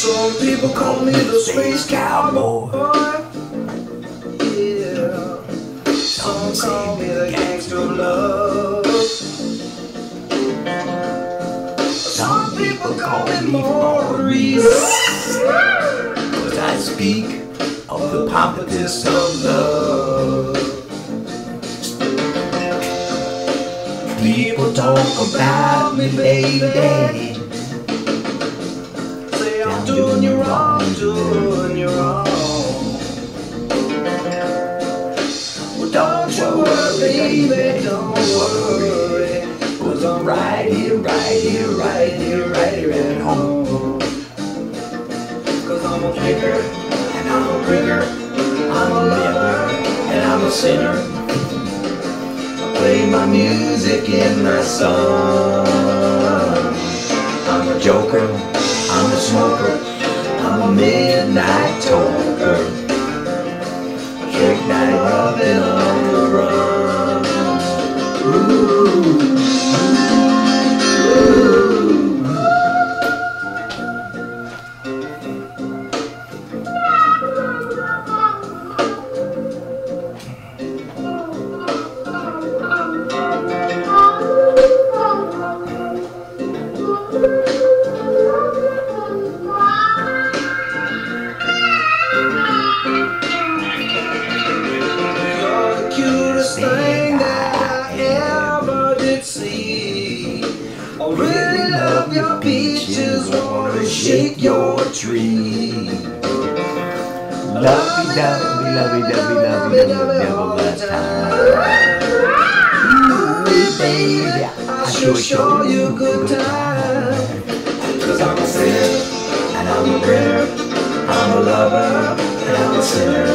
Some people call me the space cowboy. Yeah. Some call me the gangster of love. Some people call me Maurice, 'cause I speak of the pompous of love. People talk about me, baby. Say I'm doing you wrong, doing you wrong. Well, don't you worry, baby, don't worry, 'cause I'm right here, right here, right here, right here at home. 'Cause I'm a picker, and I'm a bringer, I'm a lover, and I'm a sinner. Play my music in my song. I'm a joker, I'm a smoker, I'm a midnight toker. Trick night rubbing on the run. Ooh. Thing that I ever did see. I really love your peaches, wanna shake your tree. Lovey, dovey, lovey, dovey, lovey, dovey, all the time. Ooh, baby, I sure show you a good time. 'Cause I'm a sinner, and I'm a winner, I'm a lover, and I'm a sinner.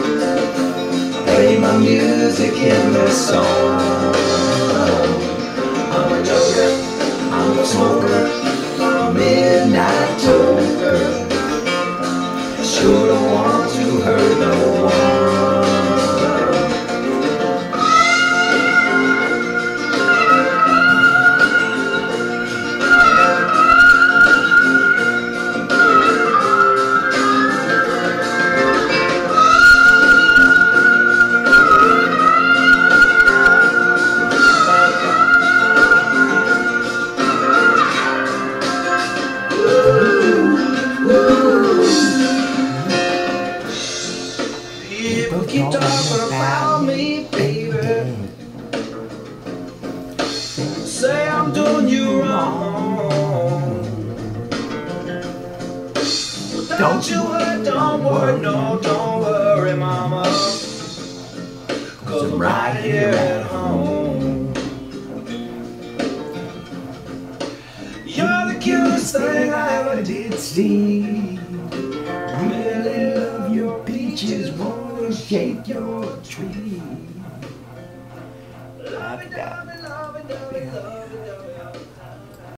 Play my music in the song. I'm a joker, I'm a smoker, I'm a midnight toker. Sure don't want to hurt no one. People keep talking about me, baby. Say I'm doing you wrong. Don't you hurt, don't worry, no, don't worry, mama. 'Cause I'm right here at home. You're the cutest thing I ever did see. Really love your peaches, wanna shake your tree. Love it, love it, love it, love it, love it.